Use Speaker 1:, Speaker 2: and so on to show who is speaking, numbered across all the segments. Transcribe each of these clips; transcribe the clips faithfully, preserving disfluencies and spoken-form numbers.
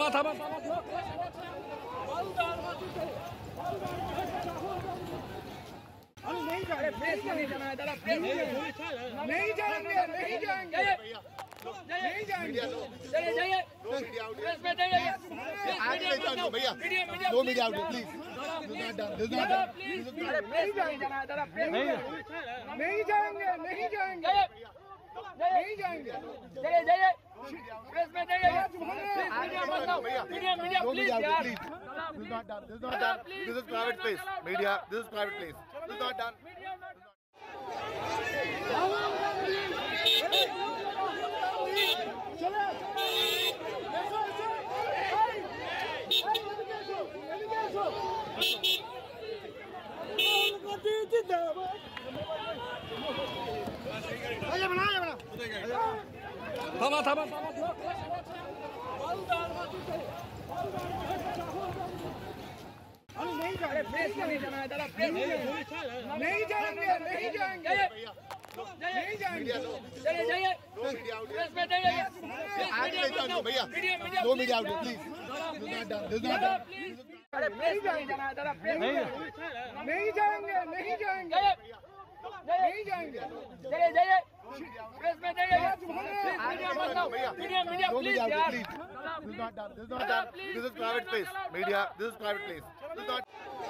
Speaker 1: थामा थामा
Speaker 2: नहीं जा रहे, प्रेस नहीं जाना है दादा, प्रेस नहीं जाएंगे, नहीं जाएंगे, नहीं जाएंगे,
Speaker 3: चलिए जाइए, प्रेस में जाइए, भैया, दो मीडिया आउट प्लीज,
Speaker 2: अरे प्रेस नहीं जाना है दादा, प्रेस नहीं जाएंगे, नहीं जाएंगे, नहीं जाएंगे,
Speaker 3: चलिए जाइए, प्रेस में जाइए, मीडिया मीडिया प्लीज यार,
Speaker 4: This is not done. This is not done. This is private space. Media, this is private place. This is not done.
Speaker 1: थामा थामा
Speaker 2: नहीं जा रहे, प्रेस नहीं जाना है दादा, प्रेस नहीं जाएंगे, नहीं जाएंगे, नहीं जाएंगे,
Speaker 3: चलिए जाइए, प्रेस में जाइए,
Speaker 4: भैया, दो media out please, this is not done. This is not done.
Speaker 2: अरे प्रेस नहीं जाना है दादा, प्रेस नहीं जाएंगे, नहीं जाएंगे, नहीं जाएंगे,
Speaker 3: चलिए जाइए, प्रेस में जाइए, मीडिया मीडिया
Speaker 4: दो
Speaker 3: प्लीज
Speaker 4: मीडिया
Speaker 3: यार,
Speaker 4: please. This is not done. This is not done. This is private space. Media, this is private place. This is not.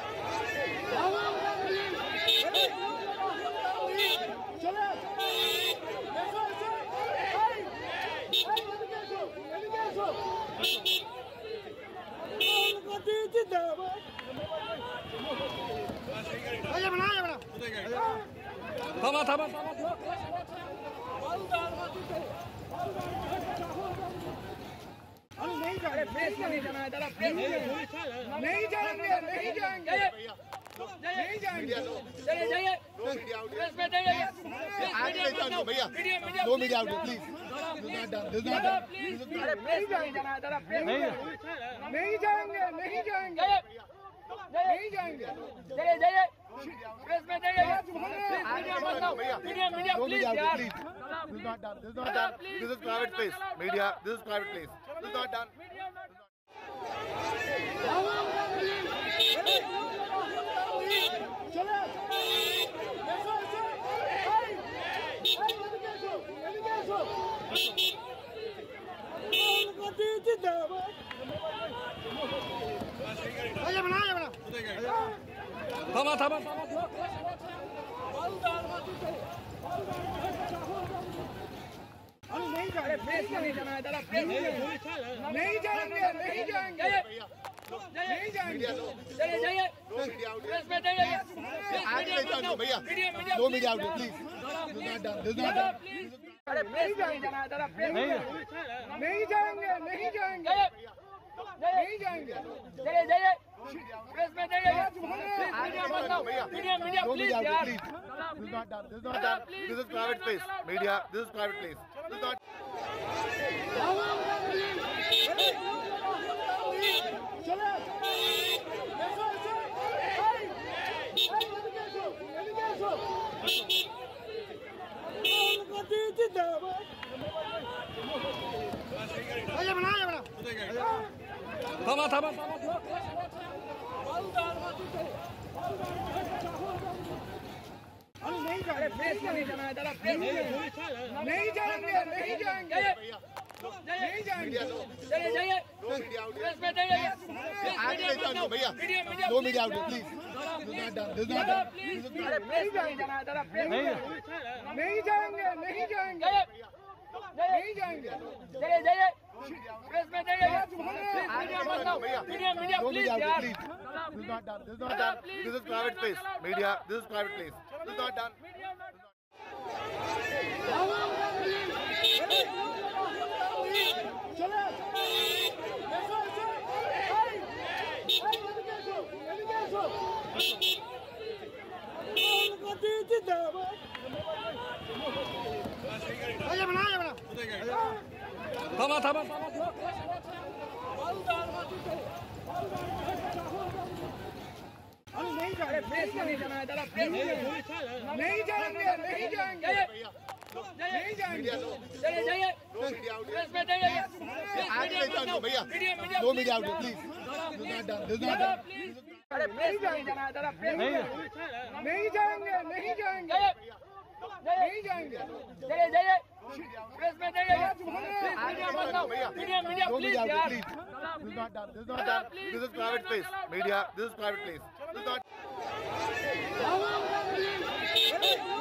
Speaker 1: थामा थामा
Speaker 2: नहीं जा रहे, प्रेस नहीं जाना है दादा, प्रेस नहीं जाएंगे, नहीं जाएंगे, नहीं जाएंगे,
Speaker 3: चलिए जाइए, प्रेस में जाइए,
Speaker 4: भैया, दो media out please, this is not done. This is not done.
Speaker 2: अरे प्रेस नहीं जाना है दादा, प्रेस नहीं जाएंगे, नहीं जाएंगे, नहीं जाएंगे,
Speaker 3: चलिए जाइए, प्रेस में जाइए, मीडिया मीडिया
Speaker 4: दो
Speaker 3: प्लीज
Speaker 4: मीडिया
Speaker 3: यार,
Speaker 4: please. This is not done. This is not done. This is private space. Media, this is private place. This is not done.
Speaker 1: थामा थामा
Speaker 2: नहीं जा रहे, प्रेस नहीं जाना है दादा, प्रेस नहीं जाएंगे, नहीं जाएंगे, नहीं जाएंगे,
Speaker 3: चलिए जाइए, प्रेस में जाइए,
Speaker 4: भैया, दो media out please, this is not done. This is not done.
Speaker 2: अरे प्रेस नहीं जाना है दादा, प्रेस नहीं जाएंगे, नहीं जाएंगे, नहीं जाएंगे,
Speaker 3: चलिए जाइए, प्रेस में जाइए, मीडिया मीडिया
Speaker 4: दो
Speaker 3: प्लीज
Speaker 4: मीडिया
Speaker 3: यार,
Speaker 4: please. This is not done. This is not done. This is private space. Media, this is private place. This is not.
Speaker 1: थामा थामा
Speaker 2: नहीं जा रहे, प्रेस नहीं जाना है दादा, प्रेस नहीं जाएंगे, नहीं जाएंगे, नहीं जाएंगे,
Speaker 3: चलिए जाइए, प्रेस में जाइए,
Speaker 4: भैया,
Speaker 3: मीडिया
Speaker 4: दो media out please, this is not done. This is not done.
Speaker 2: अरे प्रेस नहीं जाना है दादा, प्रेस नहीं जाएंगे, नहीं जाएंगे, नहीं जाएंगे,
Speaker 3: चलिए जाइए, प्रेस में जाइए, मीडिया मीडिया
Speaker 4: दो
Speaker 3: प्लीज
Speaker 4: मीडिया
Speaker 3: यार,
Speaker 4: please. This is not done. This is not done. This is private space. Media, this is private place. This is not done.
Speaker 1: थामा थामा
Speaker 2: नहीं जा रहे, प्रेस नहीं जाना है दादा, प्रेस नहीं जाएंगे, नहीं जाएंगे, नहीं जाएंगे,
Speaker 3: चलिए जाइए, प्रेस में जाइए, आगे नहीं जाएंगे भैया, no media out here, please. This is not done. This is not done.
Speaker 2: अरे नहीं जाएंगे नहीं जाएंगे नहीं जाएंगे नहीं जाएंगे
Speaker 5: जाइए जाइए प्रेस में जाइए मीडिया मत लाओ media media
Speaker 3: No
Speaker 5: please
Speaker 3: media out
Speaker 5: यार
Speaker 3: here, please. This is not done. This is not done. This is private place. Media, this is private place. This is not.